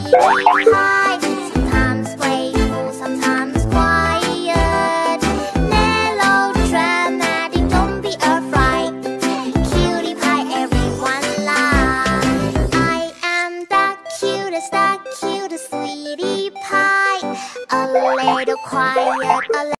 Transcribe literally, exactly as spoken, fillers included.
pie. Sometimes playful, sometimes quiet. Mellow, dramatic, don't be afraid. Cutie pie, everyone loves. I am the cutest, the cutest sweetie pie. A little quiet, a